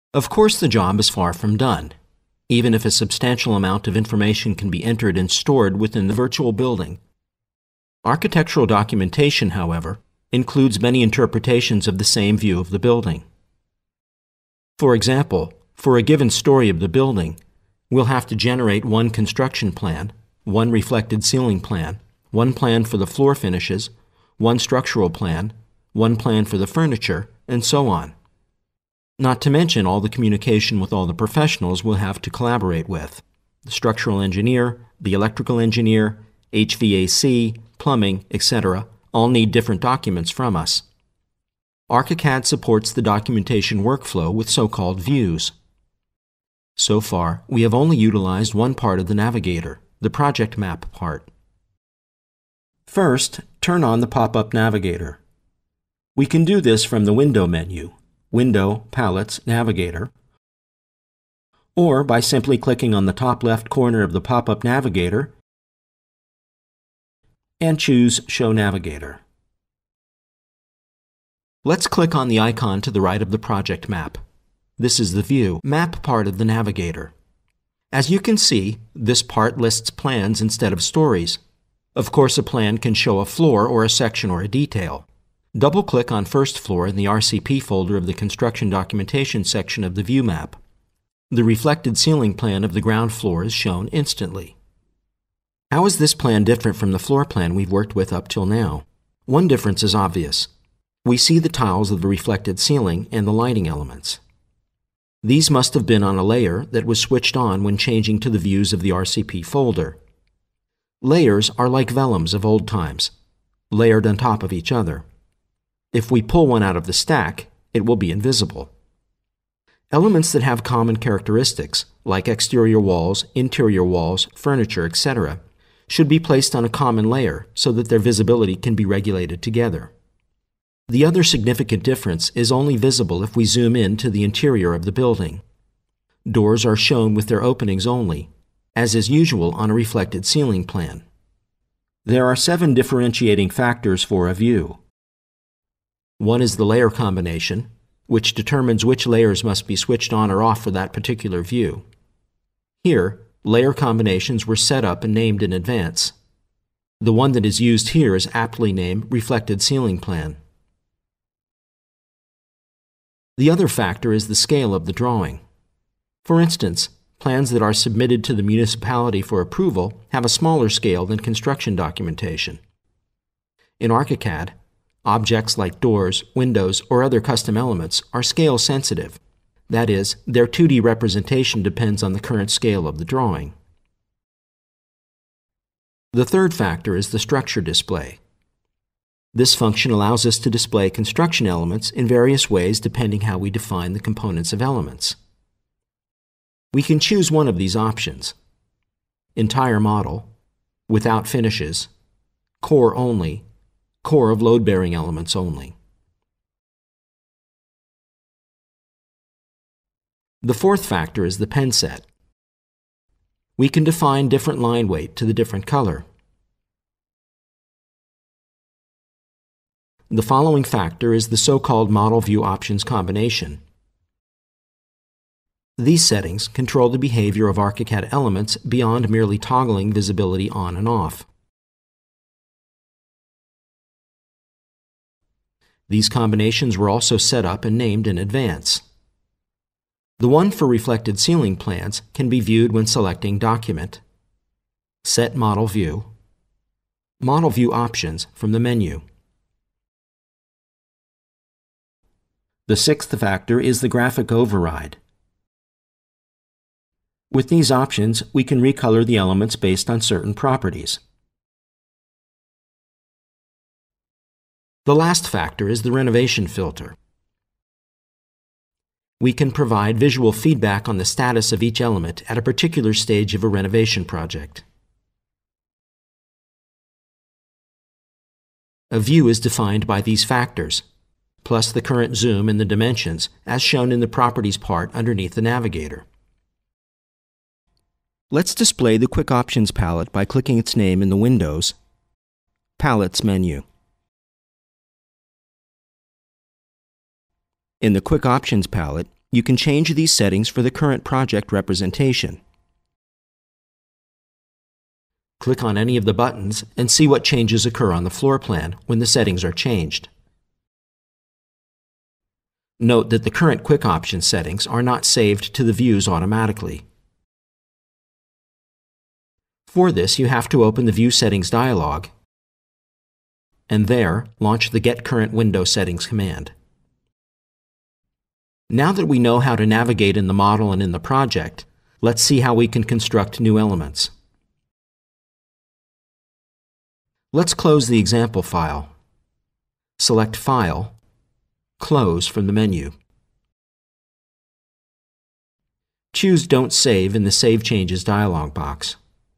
Of course, the job is far from done, even if a substantial amount of information can be entered and stored within the virtual building. Architectural documentation, however, includes many interpretations of the same view of the building. For example, for a given story of the building, we'll have to generate one construction plan, one reflected ceiling plan, one plan for the floor finishes, one structural plan, one plan for the furniture, and so on. Not to mention all the communication with all the professionals we'll have to collaborate with: the structural engineer, the electrical engineer, HVAC, plumbing, etc. all need different documents from us. ARCHICAD supports the documentation workflow with so-called views. So far, we have only utilized one part of the navigator, the project map part. First, turn on the pop-up navigator. We can do this from the Window menu, Window, Palettes, Navigator, or by simply clicking on the top left corner of the pop-up navigator and choose Show Navigator. Let's click on the icon to the right of the project map. This is the View Map part of the navigator. As you can see, this part lists plans instead of stories. Of course, a plan can show a floor or a section or a detail. Double-click on First Floor in the RCP folder of the Construction Documentation section of the View map. The reflected ceiling plan of the ground floor is shown instantly. How is this plan different from the floor plan we've worked with up till now? One difference is obvious. We see the tiles of the reflected ceiling and the lighting elements. These must have been on a layer that was switched on when changing to the views of the RCP folder. Layers are like vellums of old times, layered on top of each other. If we pull one out of the stack, it will be invisible. Elements that have common characteristics, like exterior walls, interior walls, furniture, etc., should be placed on a common layer so that their visibility can be regulated together. The other significant difference is only visible if we zoom in to the interior of the building. Doors are shown with their openings only, as is usual on a reflected ceiling plan. There are 7 differentiating factors for a view. One is the layer combination, which determines which layers must be switched on or off for that particular view. Here, layer combinations were set up and named in advance. The one that is used here is aptly named Reflected Ceiling Plan. The other factor is the scale of the drawing. For instance, plans that are submitted to the municipality for approval have a smaller scale than construction documentation. In ARCHICAD, objects like doors, windows, or other custom elements are scale sensitive. That is, their 2D representation depends on the current scale of the drawing. The third factor is the structure display. This function allows us to display construction elements in various ways depending how we define the components of elements. We can choose one of these options: Entire Model, Without Finishes, Core Only, Core of Load-Bearing Elements Only. The fourth factor is the pen set. We can define different line weight to the different color. The following factor is the so-called Model View Options combination. These settings control the behavior of ARCHICAD elements beyond merely toggling visibility on and off. These combinations were also set up and named in advance. The one for reflected ceiling plans can be viewed when selecting Document, Set Model View, Model View Options from the menu. The sixth factor is the graphic override. With these options, we can recolor the elements based on certain properties. The last factor is the Renovation Filter. We can provide visual feedback on the status of each element at a particular stage of a renovation project. A view is defined by these factors, plus the current zoom and the dimensions, as shown in the Properties part underneath the navigator. Let's display the Quick Options palette by clicking its name in the Windows, Palettes menu. In the Quick Options palette, you can change these settings for the current project representation. Click on any of the buttons and see what changes occur on the floor plan when the settings are changed. Note that the current Quick Option settings are not saved to the views automatically. For this, you have to open the View Settings dialog, and there, launch the Get Current Window Settings command. Now that we know how to navigate in the model and in the project, let's see how we can construct new elements. Let's close the example file. Select File, Close from the menu. Choose Don't Save in the Save Changes dialog box.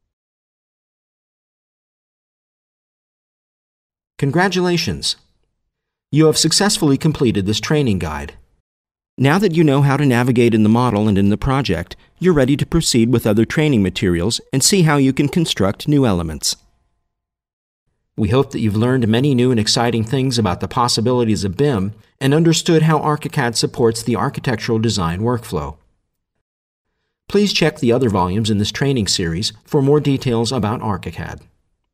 Congratulations! You have successfully completed this training guide. Now that you know how to navigate in the model and in the project, you're ready to proceed with other training materials and see how you can construct new elements. We hope that you've learned many new and exciting things about the possibilities of BIM and understood how ARCHICAD supports the architectural design workflow. Please check the other volumes in this training series for more details about ARCHICAD.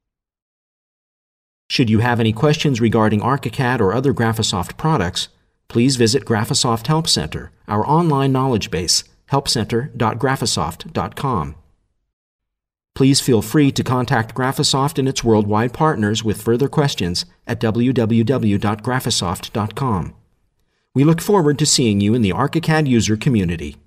Should you have any questions regarding ARCHICAD or other Graphisoft products, please visit Graphisoft Help Center, our online knowledge base, helpcenter.graphisoft.com. Please feel free to contact Graphisoft and its worldwide partners with further questions at www.graphisoft.com. We look forward to seeing you in the ARCHICAD user community.